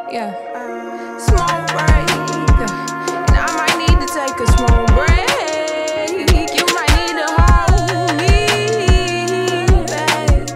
yeah. Small break, and I might need to take a small break. You might need to hold me, babe.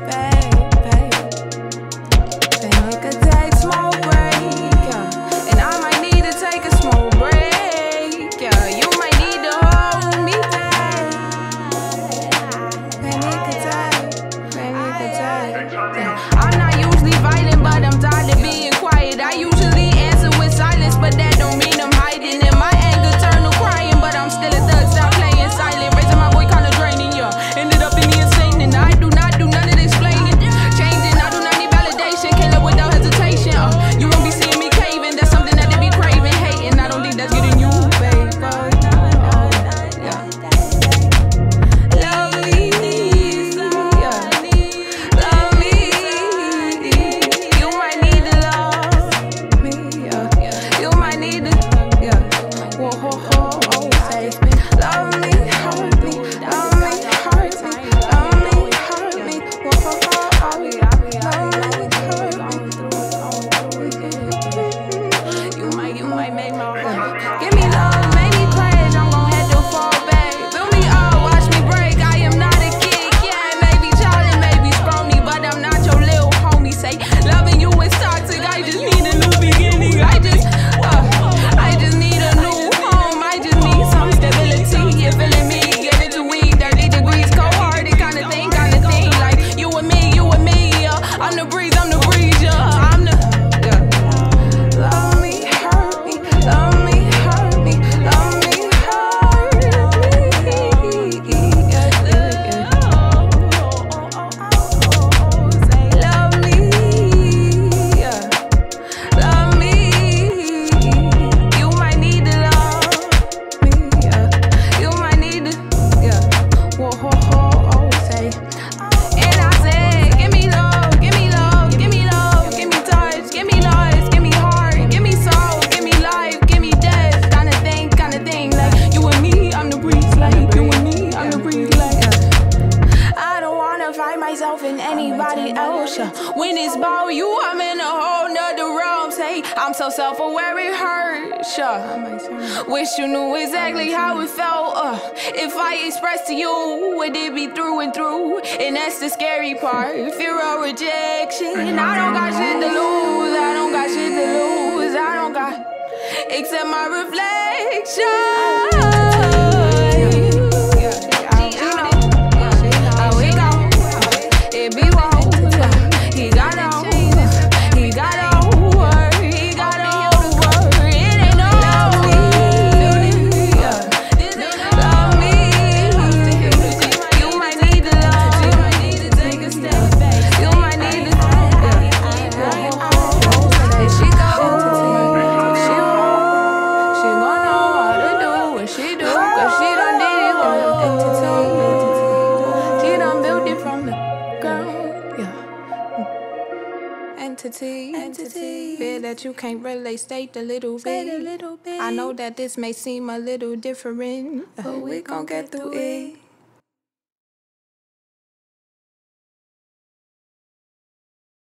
Then we could take small break, yeah. And I might need to take a small break, yeah. You might need to hold me, babe. Then we could take, yeah. I'm not usually violent, but I'm tired of being quiet. I usually answer with silence, but that don't mean I'm hiding. And my anger turned to crying, but I'm still a thug. Stop playing silent, raising my boy kinda draining, yeah. Ended up in the insane, and I do not do none of the explaining. Changing, I do not need validation, can't live without hesitation. You won't be seeing me caving, that's something that they be craving, hating. I don't think that's getting you, babe. Love me, yeah. Love me. You might need to love me, yeah. You might need to, yeah. Whoa, ho, ho, oh, say, love me, hurt me, love me, hurt me, love me, hurt me. Whoa, ho, ho, oh, love me, hurt me. You might make my heart. Give me love, make me crash, I'm gon' have to fall back. Build me up, watch me break. I am not a kid, yeah. Maybe child and maybe scrawny, but I'm not your little homie. Say, loving you is toxic. I just need a new beginning. I just need a new home. I just need some stability. You feeling me? Get into weed, 30 degrees, cold-hearted kind of thing. Like you and me, yeah. I'm the breeze, yeah. I'm the, yeah. Love me, hurt me, love me, hurt me, love me, hurt me. Yeah. Say, love me, yeah. Love me. You might need to love me, yeah. You might need to, yeah. Whoa, ho, ho, oh, say. And I said, give me love, give me love, give me love, give me touch, give me noise, give me heart, give me soul, give me life, give me death, kinda thing, like you and me, I'm the breeze, like you and me, I'm the breeze, like I don't wanna find myself in anybody else, yeah. When it's about you, I'm in a whole nother realm, say, I'm so self-aware it hurts, yeah. Wish you knew exactly how it felt, if I expressed to you, would it be through and through? And that's the scary part, fear of rejection. I don't got shit to lose, I don't got shit to lose, I don't got, except my reflection. How we go, it be wrong, he got over, he got over, he got over, it ain't over me, yeah. Love me, you might need to love, you might need to take a step back, you might need to, there she goes, she gon' know how to do what she do, 'cause she done did it for your entity. She done built it from the ground, yeah. Entity. Fear that you can't relate, state a little bit. I know that this may seem a little different, but we gon' get through it.